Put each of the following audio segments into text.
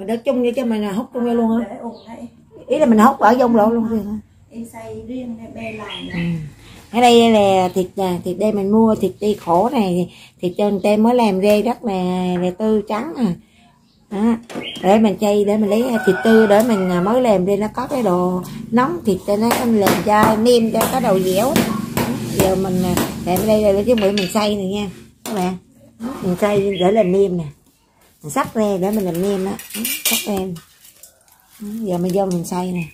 đỡ chung vậy cho mình hút chung vô luôn hả? Để ùn đây. Ý là mình hút ở trong lộ luôn thôi. Em xay riêng để bê làm. Ở đây là thịt đây mình mua thịt đi khổ này, thịt trên tem mới làm rê rất là tươi trắng à. Đó. Để mình chay để mình lấy thịt tươi để mình mới làm đi, nó có cái đồ nóng thịt cho nó làm cho niêm cho có đầu dẻo. Giờ mình làm đây là chuẩn bị mình xay này nha các bạn, mình xay để làm niêm nè, mình sắc ra để mình làm niêm đó, sắc ra. Giờ mình vô mình xay nè,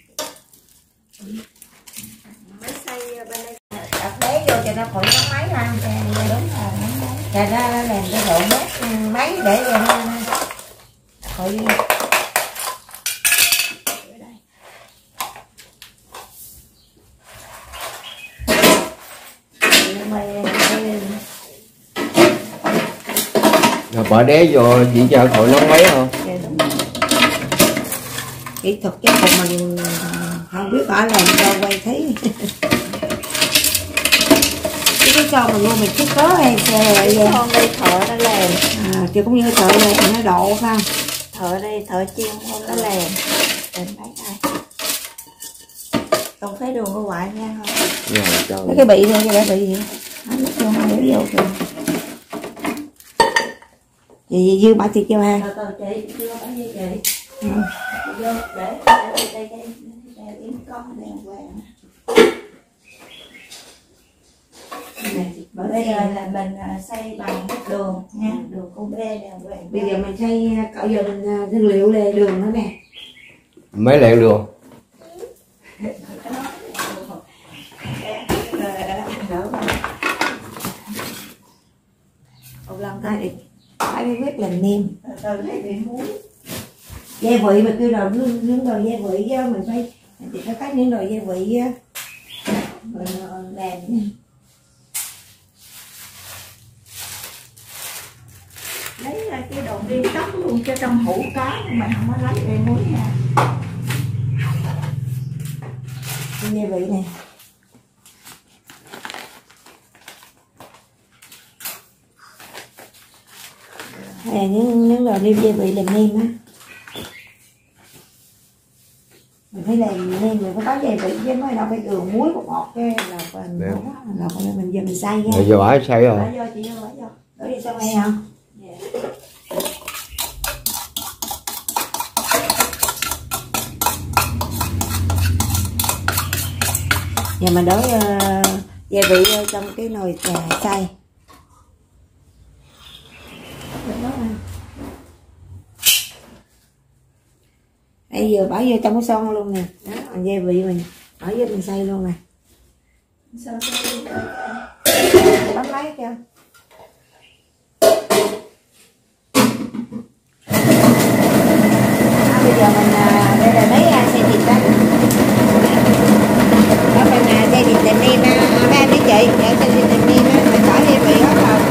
Mới xay bên đây đặt đế vô cho nó khỏi nóng máy ha. đúng rồi, Cho nó làm cái độ mát máy để cho nó khỏi rồi bỏ đế vô chỉ cho khỏi nóng máy không? kỹ thuật chứ còn mình không biết bỏ làm cho quay thấy. Cái cho mình mua mình chiếc cớ hay xe lại vậy? con đây thợ nó làm. Chứ cũng như thợ này nó độ phải không? Thợ đây thợ chuyên môn nó làm. Mình thấy đây. Không thấy đường có ngoại nha không? Mấy cái bị thôi cho để bị gì? Nó cho để vô kìa. Gì dư bỏ thịt vô ha? Từ chị chưa bỏ như chị. Vô để đây yếm con đàng hoàng. Bây giờ là mình xay bằng nước đường nha, đường con bê đàng hoàng. Bây giờ mình xay cậu giờ mình nguyên liệu lê đường nữa nè. Mấy lẹ đường. Một lần ta đi phải biết làm nêm. Từ đây bị muối. Gia vị mà kêu là nướng đồ gia vị chứ mình phải thì phải cắt những đồ gia vị á. Rồi làm nha. Lấy ra cái đồ viên tóc luôn cho trong hũ cá mà không có lấy về muối nha. Gia vị nè. Những đồ nêm gia vị làm nêm á. Mình phải làm nêm mình phải có gia vị chứ mới đâu phải đường muối bột ngọt cái là mình giờ mình xay nha. Rồi giờ bỏ xay rồi. Bỏ vô chị vô, bỏ vô. Đổ đi xong đây không? Dạ. Giờ mình đổ gia vị vô trong cái nồi xay. Đây giờ bỏ vô trong cái son luôn nè. Đó, gia vị mình bỏ vô mình xay luôn nè. Bấm lấy cho. Bây giờ mình đây là lấy xay thịt đó. Đó mình xay thịt làm nêm ba mấy chị, để xay thịt làm nêm á, mình bỏ gia vị hết rồi.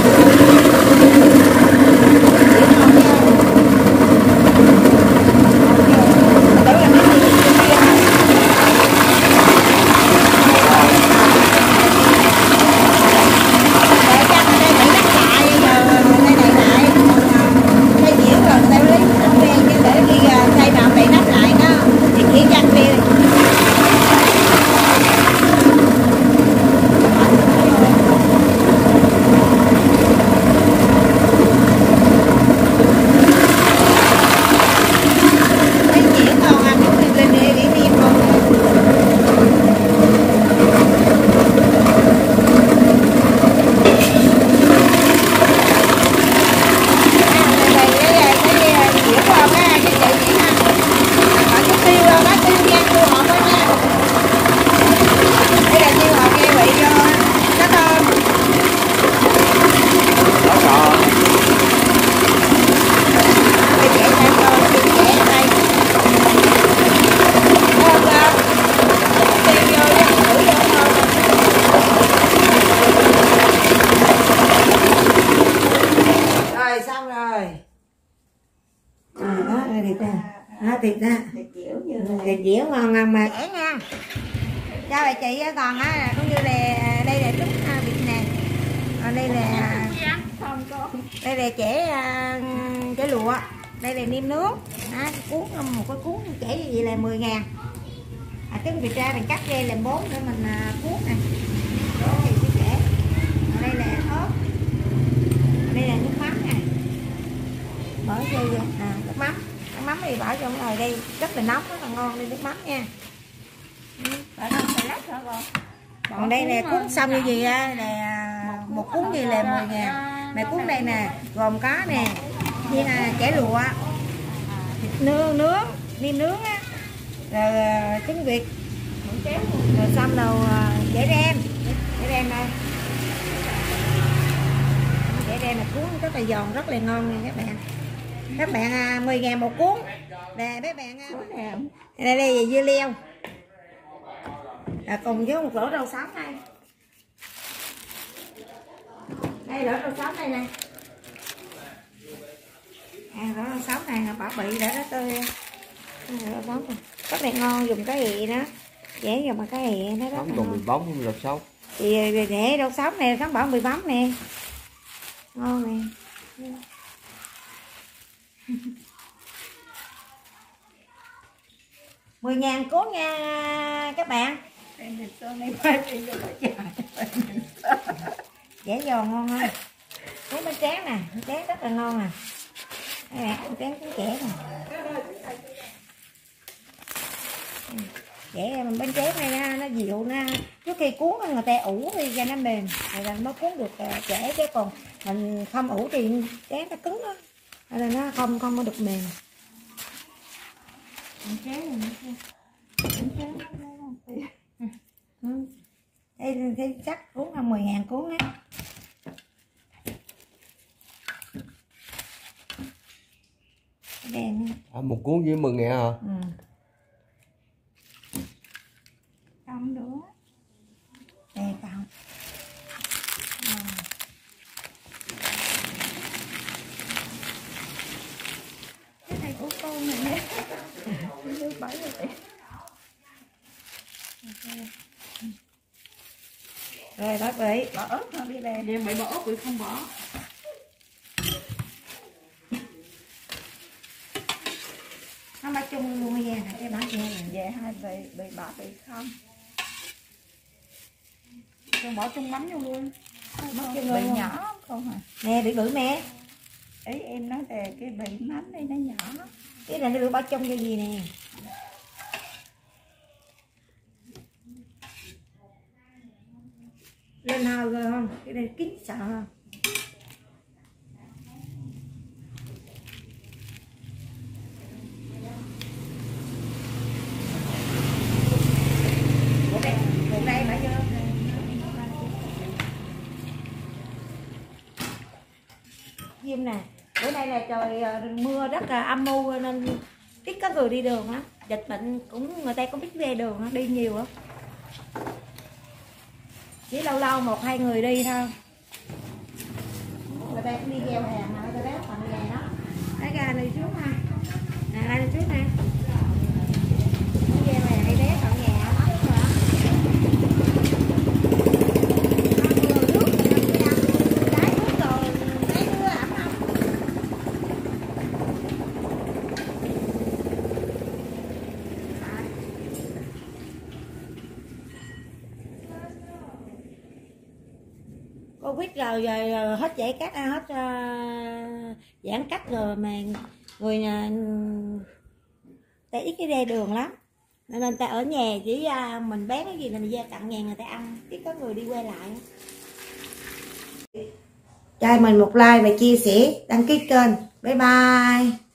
Thịt dẻo ngon mà dễ nha. Cho bà chị còn á cũng như là đây là trứng vịt nè, còn đây là không có, đây là chẻ lụa, Đây là nem nướng đó, cuốn một cái cuốn chảy như vậy là 10.000. Trứng vịt ra mình cắt ra làm 4 để mình cuốn nè. Thì sẽ dễ. Đây là ớt, đây là nước mắm nè, bỏ vô nước mắm thì bỏ vô rồi đây rất là nóng, rất là ngon. Đây nước mắm nha. Bỏ đâu phải lát hả con? Còn đây là cuốn xong như gì á, là một cuốn gì là 10.000. Mà cuốn đây nè gồm có nè như là chả lụa, thịt nướng, nem nướng á, rồi trứng vịt, rồi xong rồi dẻ rem đây, dẻ rem là cuốn rất là giòn, rất là ngon nha các bạn. 10.000 một cuốn nè mấy bạn. Đây là dưa leo cùng với một rổ rau sống đây. Đây rổ rau sống đây nè, rổ rau sống này là bảo bị để nó tươi. Rau sống này rất là ngon, dùng cái gì đó dễ dùng mà cái gì nó rất là còn bị bóng không rau sống thì để rau sống này sống bỏ bị bóng nè, ngon nè. 10.000 cuốn nha các bạn. Dễ giòn ngon không? Cuốn bánh tráng nè, bánh tráng rất là ngon nè. Đây nè, bánh tráng cuốn trẻ nè. Vậy bánh tráng này nó dịu, nó trước khi cuốn người ta ủ đi cho nó mềm rồi là mới cuốn được trễ, chứ còn mình không ủ thì tráng nó cứng đó, nên là nó không có được mềm. Bánh tráng này đây chắc cuốn là 10.000 cuốn á. Đèn một cuốn với 10.000 hả? Không nữa. Đây còn. Cái này của con này nhé. Rồi bác Bị Bỏ ớt không đi về. Đem bị bỏ ớt bị không bỏ. nó bắt chung luôn nha, cái bác nha. Về hai bị bỏ bị không. Con bỏ chung mắm vô luôn. Bị nhỏ con hả? Nè bị bự mẹ. Ý em nói về cái bị mắm đây nó nhỏ. Cái này nó được bỏ chung cho gì nè. Lên hao rồi không? Cái này kín sợ không? Một đây bả vô. Diêm nè, bữa nay là trời mưa rất là âm u nên ít có người đi đường á, dịch bệnh cũng người ta cũng biết ra đường á, đi nhiều á. Chỉ lâu lâu 1-2 người đi thôi. Người ta cũng đi gieo hàng mà người ta bán phần này đó. Cái gà này trước ha. Nè đây trước nè. Gieo hàng đi bé còn nhà lắm rồi đó. Covid rồi hết giãn cách, hết giãn cách rồi mà người nhà ta ít cái ra đường lắm nên ta ở nhà chỉ mình bán cái gì là mình ra tặng nhà người ta ăn, ít có người đi qua lại. Cho mình một like và chia sẻ, đăng ký kênh. Bye bye.